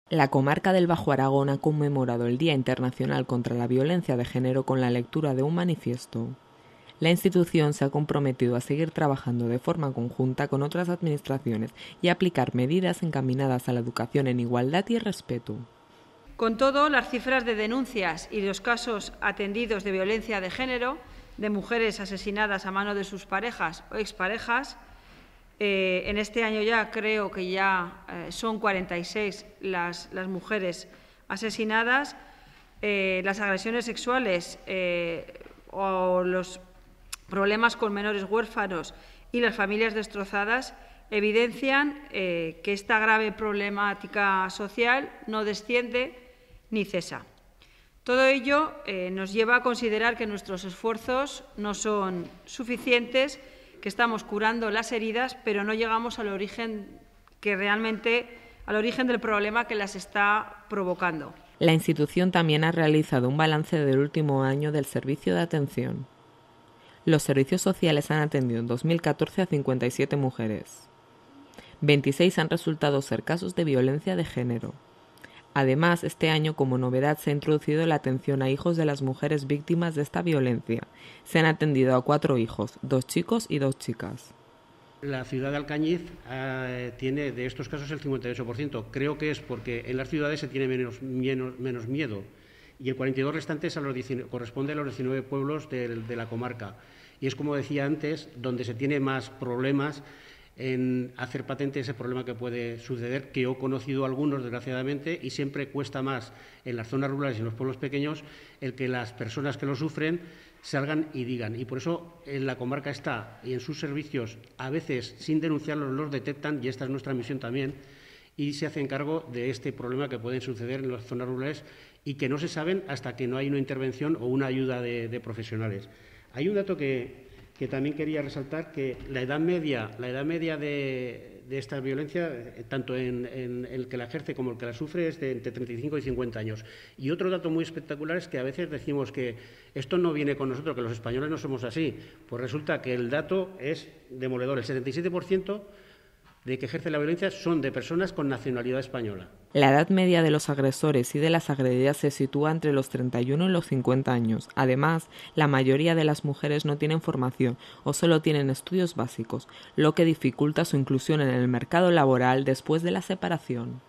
La comarca del Bajo Aragón ha conmemorado el Día Internacional contra la Violencia de Género con la lectura de un manifiesto. La institución se ha comprometido a seguir trabajando de forma conjunta con otras administraciones y a aplicar medidas encaminadas a la educación en igualdad y respeto. Con todo, las cifras de denuncias y los casos atendidos de violencia de género, de mujeres asesinadas a mano de sus parejas o exparejas, en este año ya creo que ya son 46 las mujeres asesinadas, las agresiones sexuales o los problemas con menores huérfanos y las familias destrozadas evidencian que esta grave problemática social no desciende ni cesa. Todo ello nos lleva a considerar que nuestros esfuerzos no son suficientes, que estamos curando las heridas, pero no llegamos al origen del problema que las está provocando. La institución también ha realizado un balance del último año del servicio de atención. Los servicios sociales han atendido en 2014 a 57 mujeres. 26 han resultado ser casos de violencia de género. Además, este año, como novedad, se ha introducido la atención a hijos de las mujeres víctimas de esta violencia. Se han atendido a 4 hijos, 2 chicos y 2 chicas. La ciudad de Alcañiz tiene de estos casos el 58%. Creo que es porque en las ciudades se tiene menos miedo y el 42% restante corresponde a los 19 pueblos de la comarca. Y es, como decía antes, donde se tiene más problemas en hacer patente ese problema que puede suceder, que he conocido algunos, desgraciadamente, y siempre cuesta más en las zonas rurales y en los pueblos pequeños el que las personas que lo sufren salgan y digan. Y por eso en la comarca está, y en sus servicios, a veces sin denunciarlos los detectan, y esta es nuestra misión también, y se hacen cargo de este problema que pueden suceder en las zonas rurales y que no se saben hasta que no hay una intervención o una ayuda de profesionales. Hay un dato que también quería resaltar, que la edad media de esta violencia, tanto en el que la ejerce como el que la sufre, es de entre 35 y 50 años. Y otro dato muy espectacular es que a veces decimos que esto no viene con nosotros, que los españoles no somos así. Pues resulta que el dato es demoledor. El 77% de que ejerce la violencia son de personas con nacionalidad española. La edad media de los agresores y de las agredidas se sitúa entre los 31 y los 50 años. Además, la mayoría de las mujeres no tienen formación o solo tienen estudios básicos, lo que dificulta su inclusión en el mercado laboral después de la separación.